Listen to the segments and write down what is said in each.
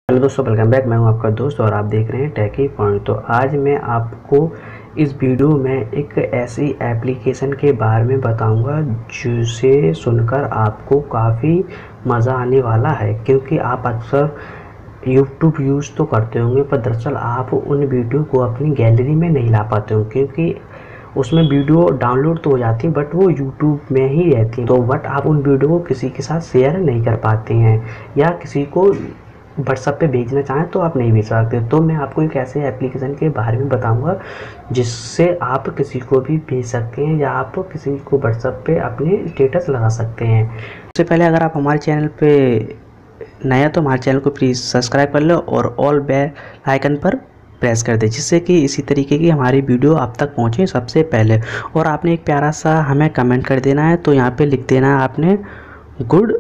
Hello दोस्तों, welcome back. मैं हूं आपका दोस्त और आप देख रहे हैं टेकी पॉइंट। तो आज मैं आपको इस वीडियो में एक ऐसी एप्लीकेशन के बारे में बताऊंगा जिसे सुनकर आपको काफ़ी मज़ा आने वाला है, क्योंकि आप अक्सर यूट्यूब यूज़ तो करते होंगे पर दरअसल आप उन वीडियो को अपनी गैलरी में नहीं ला पाते हो, क्योंकि उसमें वीडियो डाउनलोड तो हो जाती है बट वो यूट्यूब में ही रहती है। तो बट आप उन वीडियो को किसी के साथ शेयर नहीं कर पाते हैं या किसी को व्हाट्सएप पे भेजना चाहें तो आप नहीं भेज सकते। तो मैं आपको एक ऐसे एप्लीकेशन के बारे में बताऊंगा जिससे आप किसी को भी भेज सकते हैं या आप किसी को व्हाट्सएप पे अपने स्टेटस लगा सकते हैं। सबसे पहले अगर आप हमारे चैनल पे नया तो हमारे चैनल को प्लीज़ सब्सक्राइब कर लो और ऑल बेल आइकन पर प्रेस कर दें, जिससे कि इसी तरीके की हमारी वीडियो आप तक पहुंचे सबसे पहले। और आपने एक प्यारा सा हमें कमेंट कर देना है, तो यहाँ पे लिख देना है आपने गुड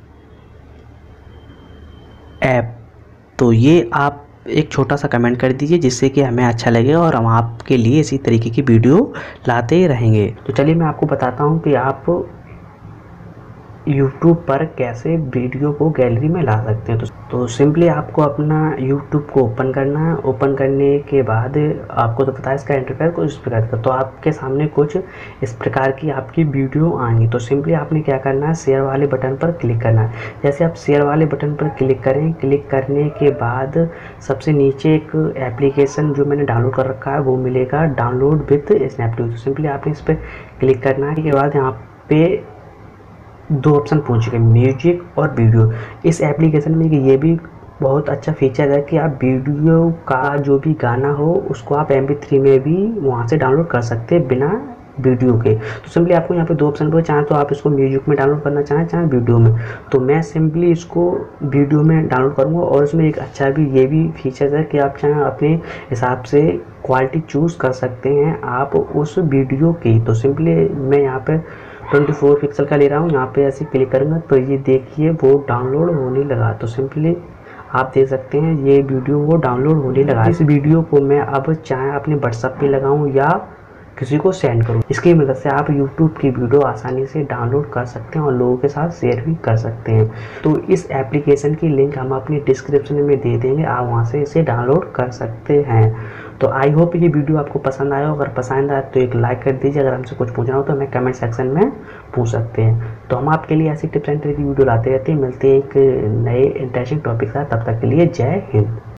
ऐप। तो ये आप एक छोटा सा कमेंट कर दीजिए जिससे कि हमें अच्छा लगेगा और हम आपके लिए इसी तरीके की वीडियो लाते ही रहेंगे। तो चलिए मैं आपको बताता हूँ कि आप YouTube पर कैसे वीडियो को गैलरी में ला सकते हैं। तो सिंपली आपको अपना YouTube को ओपन करना है। ओपन करने के बाद आपको तो पता है इसका इंटरफेस कुछ इस प्रकार का, तो आपके सामने कुछ इस प्रकार की आपकी वीडियो आएंगी। तो सिंपली आपने क्या करना है, शेयर वाले बटन पर क्लिक करना है। जैसे आप शेयर वाले बटन पर क्लिक करें, क्लिक करने के बाद सबसे नीचे एक एप्लीकेशन जो मैंने डाउनलोड कर रखा है वो मिलेगा, डाउनलोड विथ स्नैपडील। तो सिंपली आपने इस पर क्लिक करना है। के बाद यहाँ पे दो ऑप्शन पूछेंगे, म्यूजिक और वीडियो। इस एप्लीकेशन में ये भी बहुत अच्छा फीचर है कि आप वीडियो का जो भी गाना हो उसको आप MP3 में भी वहाँ से डाउनलोड कर सकते हैं बिना वीडियो के। तो सिंपली आपको यहाँ पे दो ऑप्शन पर, चाहें तो आप इसको म्यूजिक में डाउनलोड करना चाहें चाहे वीडियो में। तो मैं सिंपली इसको वीडियो में डाउनलोड करूँगा। और इसमें एक अच्छा भी ये भी फीचर है कि आप चाहें अपने हिसाब से क्वालिटी चूज़ कर सकते हैं आप उस वीडियो की। तो सिंपली मैं यहाँ पे 24 पिक्सल का ले रहा हूँ। यहाँ पे ऐसे क्लिक करूँगा तो ये देखिए वो डाउनलोड होने लगा। तो सिंपली आप देख सकते हैं ये वीडियो वो डाउनलोड होने लगा। इस वीडियो को मैं अब चाहे अपने व्हाट्सएप पे लगाऊँ या किसी को सेंड करूँ, इसकी मदद से आप YouTube की वीडियो आसानी से डाउनलोड कर सकते हैं और लोगों के साथ शेयर भी कर सकते हैं। तो इस एप्लीकेशन की लिंक हम अपनी डिस्क्रिप्शन में दे देंगे, आप वहाँ से इसे डाउनलोड कर सकते हैं। तो आई होप ये वीडियो आपको पसंद आया। अगर पसंद आए तो एक लाइक कर दीजिए। अगर हमसे कुछ पूछना हो तो हमें कमेंट सेक्शन में पूछ सकते हैं। तो हम आपके लिए ऐसी टिप्स एंड ट्रिक की वीडियो लाते रहते हैं। मिलते हैं एक नए इंटरेस्टिंग टॉपिक के साथ, तब तक के लिए जय हिंद।